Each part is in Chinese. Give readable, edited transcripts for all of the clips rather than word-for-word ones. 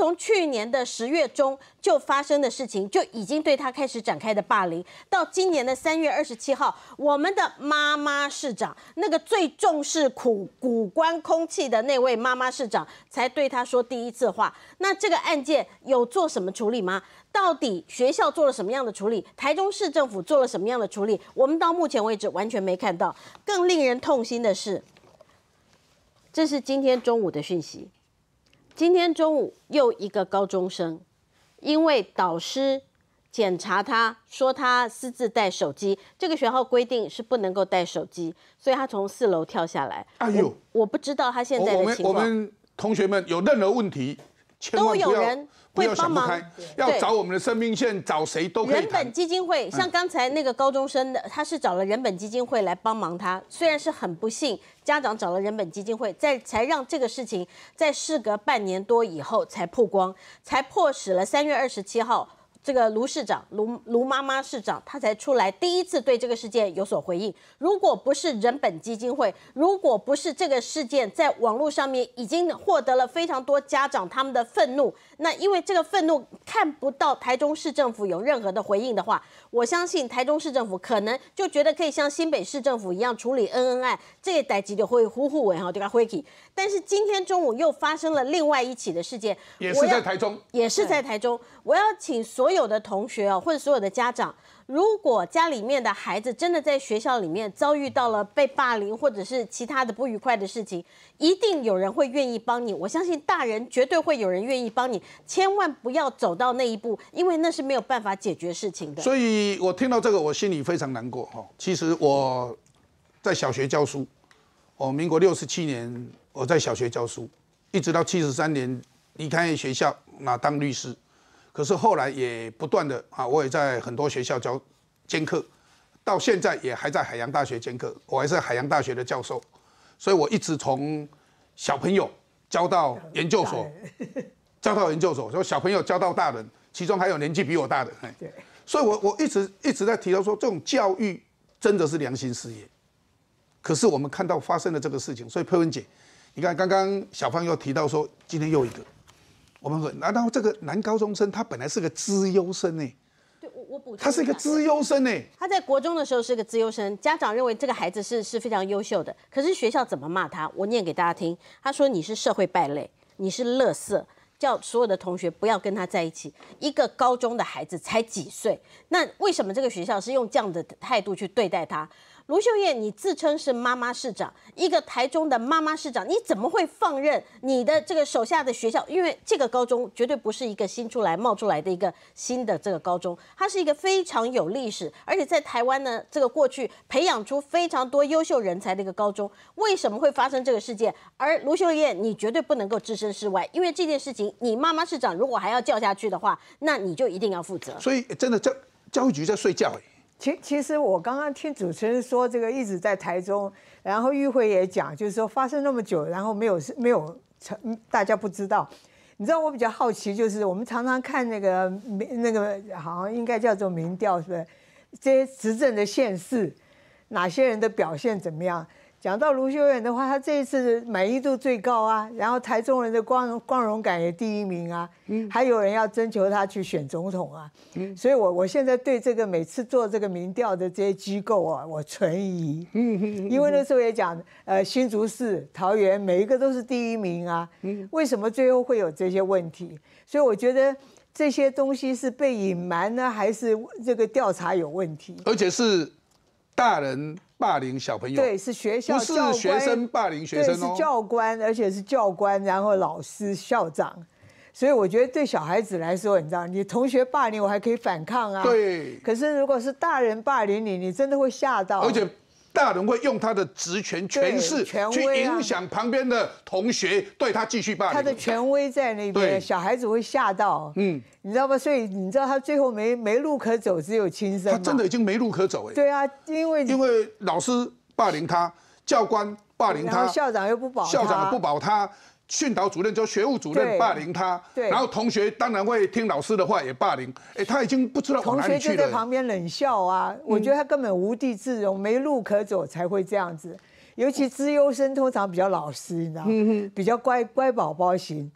从去年的10月中就发生的事情，就已经对他开始展开的霸凌，到今年的3月27号，我们的妈妈市长，那个最重视古关空气的那位妈妈市长，才对他说第一次话。那这个案件有做什么处理吗？到底学校做了什么样的处理？台中市政府做了什么样的处理？我们到目前为止完全没看到。更令人痛心的是，这是今天中午的讯息。今天中午又一个高中生，因为导师检查他说他私自带手机，这个学校规定是不能够带手机，所以他从4楼跳下来。哎呦，我不知道他现在的情况。 我们同学们有任何问题，千万不要想不开，要找我们的生命线，找谁都可以。 人本基金会，像刚才那个高中生的，他是找了人本基金会来帮忙他，虽然是很不幸，家长找了人本基金会，才让这个事情在事隔半年多以后才曝光，才迫使了3月27号。这个卢市长、卢妈妈市长，他才出来第一次对这个事件有所回应。如果不是人本基金会，如果不是这个事件在网络上面已经获得了非常多家长他们的愤怒，那因为这个愤怒看不到台中市政府有任何的回应的话，我相信台中市政府可能就觉得可以像新北市政府一样处理恩恩案，这个代志就会呼呼尾哈，就该回去。但是今天中午又发生了另外一起的事件， 也是在台中， 也是在台中。我要请所有的同学哦，或者所有的家长，如果家里面的孩子真的在学校里面遭遇到了被霸凌或者是其他的不愉快的事情，一定有人会愿意帮你。我相信大人绝对会有人愿意帮你，千万不要走到那一步，因为那是没有办法解决事情的。 所以我听到这个，我心里非常难过哈。其实我在小学教书，民国67年我在小学教书，一直到73年离开学校，当律师。可是后来也不断的我也在很多学校兼课，到现在也还在海洋大学兼课，我还是海洋大学的教授，所以我一直从小朋友教到研究所，所以小朋友教到大人，其中还有年纪比我大的，所以我一直在提到说，这种教育真的是良心事业。可是我们看到发生了这个事情，所以佩文姐，你看刚刚小芳又提到说，今天又一个。然后这个男高中生他本来是个资优生呢， 对，我补充， 他是一个资优生呢。 他在国中的时候是个资优生，家长认为这个孩子是非常优秀的，可是学校怎么骂他？我念给大家听，他说你是社会败类，你是垃圾，叫所有的同学不要跟他在一起。一个高中的孩子才几岁，那为什么这个学校是用这样的态度去对待他？卢秀燕，你自称是妈妈市长，一个台中的妈妈市长，你怎么会放任你的这个手下的学校？因为这个高中绝对不是一个冒出来的一个新的这个高中，它是一个非常有历史，而且在台湾呢，这个过去培养出非常多优秀人才的一个高中。为什么会发生这个事件？而卢秀燕，你绝对不能够置身事外，因为这件事情，你妈妈市长如果还要叫下去的话，那你就一定要负责。 所以真的教育局在睡觉其实我刚刚听主持人说这个一直在台中，然后玉慧也讲，就是说发生那么久，然后没有大家不知道。你知道我比较好奇，就是我们常常看那个好像应该叫做民调，是不是？这些执政的县市哪些人的表现怎么样？讲到卢秀燕的话，她这一次满意度最高啊，然后台中人的光荣感也第一名啊，还有人要征求她去选总统啊，所以我现在对这个每次做这个民调的这些机构啊，我存疑，因为那时候也讲，新竹市、桃园每一个都是第一名啊，为什么最后会有这些问题？所以我觉得这些东西是被隐瞒呢，还是这个调查有问题？ 而且是大人霸凌小朋友， 对，是学校， 不是学生霸凌学生对，是教官，而且是教官，然后老师、校长。所以我觉得对小孩子来说，你知道，你同学霸凌我还可以反抗啊。 对。 可是如果是大人霸凌你，你真的会吓到。 而且大人会用他的职权、权势去影响旁边的同学，对他继续霸凌。 他的权威在那边，小孩子会吓到。你知道吗？所以你知道他最后没路可走，只有轻生。 他真的已经没路可走对啊，因为老师霸凌他，教官霸凌他， 校长又不保他， 校长不保他。训导主任就学务主任霸凌他，然后同学当然会听老师的话也霸凌，他已经不知道往哪里去了。 同学就在旁边冷笑啊，我觉得他根本无地自容，没路可走才会这样子。尤其资优生通常比较老实，你知道，比较乖宝宝型。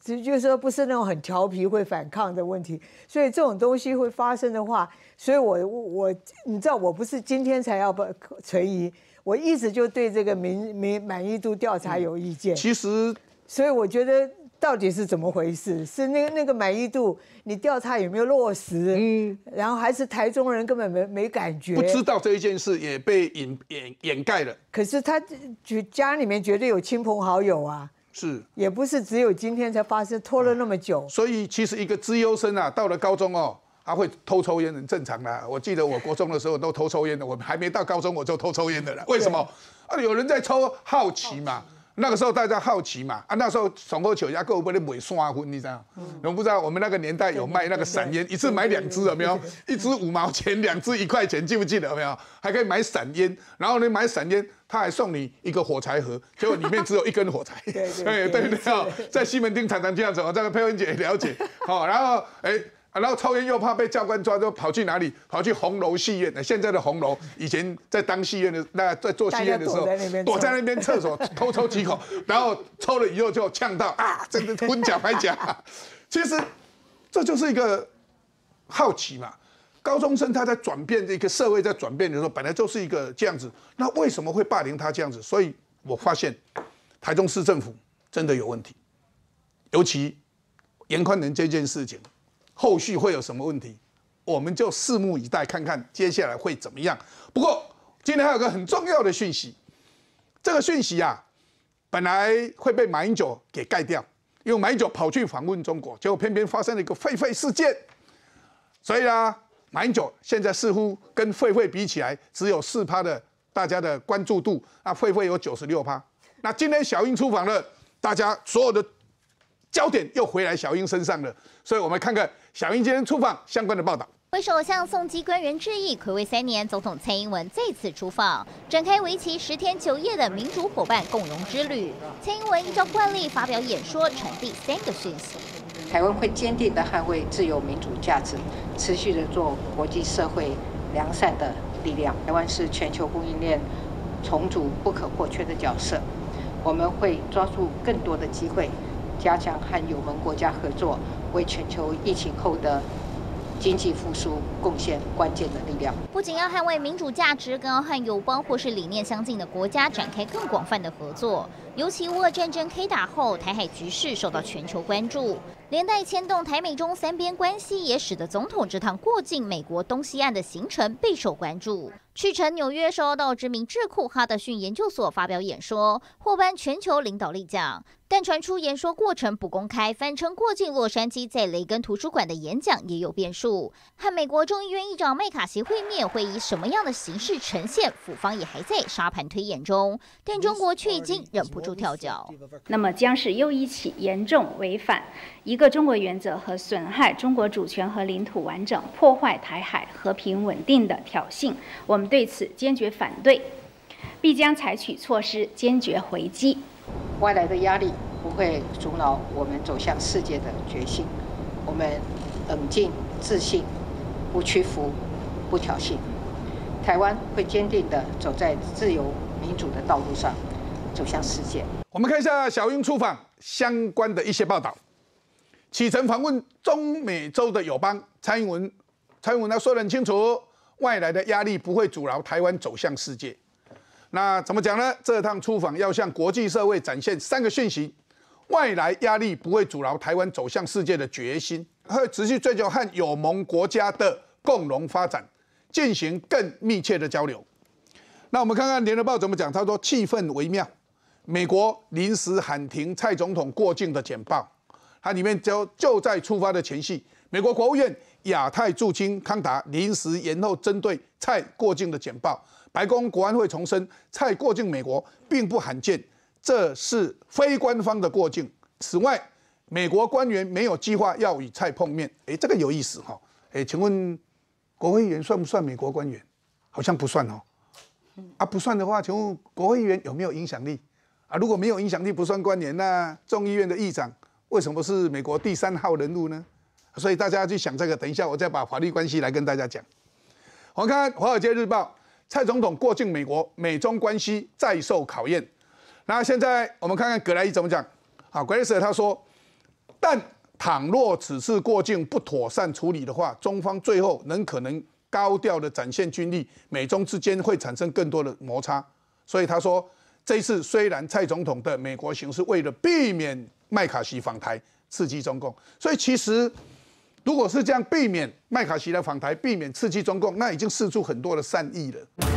就是说不是那种很调皮会反抗的问题，所以这种东西会发生的话，所以我你知道我不是今天才要存疑，我一直就对这个满意度调查有意见。 其实， 所以我觉得到底是怎么回事？是那个满意度，你调查有没有落实？然后还是台中人根本没感觉， 不知道这一件事也被掩盖了。 可是他家里面绝对有亲朋好友啊。 是， 也不是只有今天才发生，拖了那么久。 所以其实一个资优生啊，到了高中哦，他会偷抽烟，很正常的。我记得我国中的时候都偷抽烟的，我还没到高中我就偷抽烟的了。为什么？啊，有人在抽，好奇嘛。那个时候大家好奇嘛，那时候上好球家够不能买刷分，你知道？你们不知道，我们那个年代有卖那个散烟，一次买2支，有没有？一支5毛钱，2支1块钱，记不记得？有没有？还可以买散烟，然后你买散烟，他还送你一个火柴盒，结果里面只有1根火柴。对，在西门町常常这样子，我这个佩文姐也了解。好，然后然后抽烟又怕被教官抓，就跑去哪里？跑去红楼戏院。现在的红楼，以前在当戏院的，在做戏院的时候，躲在那边厕所偷抽几口，然后抽了以后就呛到啊，真的昏甲白甲。其实这就是一个好奇嘛。高中生他在转变，一个社会在转变的时候，本来就是一个这样子，那为什么会霸凌他这样子？所以我发现台中市政府真的有问题，尤其严宽仁这件事情。后续会有什么问题，我们就拭目以待，看看接下来会怎么样。不过今天还有个很重要的讯息，这个讯息啊，本来会被马英九给盖掉，因为马英九跑去访问中国，结果偏偏发生了一个狒狒事件，所以啊，马英九现在似乎跟狒狒比起来，只有4%的大家的关注度，那狒狒有96%。那今天小英出访了，大家所有的焦点又回来小英身上了，所以我们看看小英今天出访相关的报道。 为首相送机官员致意，睽违3年，总统蔡英文再次出访，展开为期10天9夜的民主伙伴共荣之旅。蔡英文依照惯例发表演说，传递3个讯息： 台湾会坚定地捍卫自由民主价值，持续地做国际社会良善的力量。台湾是全球供应链重组不可或缺的角色，我们会抓住更多的机会。加强和友盟国家合作，为全球疫情后的经济复苏贡献关键的力量。 不仅要捍卫民主价值，更要和友邦或是理念相近的国家展开更广泛的合作。尤其乌俄战争开打后，台海局势受到全球关注，连带牵动台美中3边关系，也使得总统这趟过境美国东西岸的行程备受关注。去程纽约，受到知名智库哈德逊研究所发表演说，获颁全球领导力奖。但传出演说过程不公开，反称过境洛杉矶在雷根图书馆的演讲也有变数。和美国众议院议长麦卡锡会面会以什么样的形式呈现，府方也还在沙盘推演中。但中国却已经忍不住跳脚。 那么将是又一起严重违反一个中国原则和损害中国主权和领土完整、破坏台海和平稳定的挑衅。我们对此坚决反对，必将采取措施坚决回击。 外来的压力不会阻挠我们走向世界的决心。我们冷静、自信，不屈服，不挑衅。台湾会坚定地走在自由民主的道路上，走向世界。 我们看一下小英出访相关的一些报道。启程访问中美洲的友邦，蔡英文他说得很清楚，外来的压力不会阻挠台湾走向世界。那怎么讲呢？这趟出访要向国际社会展现3个讯息：外来压力不会阻挠台湾走向世界的决心，会持续追求和友盟国家的共荣发展，进行更密切的交流。那我们看看《联合报》怎么讲，他说气氛微妙，美国临时喊停蔡总统过境的简报，它里面就在出发的前夕，美国国务院亚太驻青康达临时延后针对蔡过境的简报。白宫国安会重申，蔡过境美国并不罕见，这是非官方的过境。此外，美国官员没有计划要与蔡碰面。这个有意思哈。请问国会议员算不算美国官员？好像不算哦。不算的话，请问国会议员有没有影响力？如果没有影响力，不算官员，那众议院的议长为什么是美国第3号人物呢？所以大家去想这个，等一下我再把法律关系来跟大家讲。我们看《华尔街日报》。蔡总统过境美国，美中关系再受考验。那现在我们看看葛莱伊怎么讲。葛莱伊他说， 但倘若此次过境不妥善处理的话，中方最后可能高调的展现军力，美中之间会产生更多的摩擦。所以他说，这一次虽然蔡总统的美国行是为了避免麦卡锡访台刺激中共，所以其实如果是这样避免麦卡锡的访台，避免刺激中共，那已经释出很多的善意了。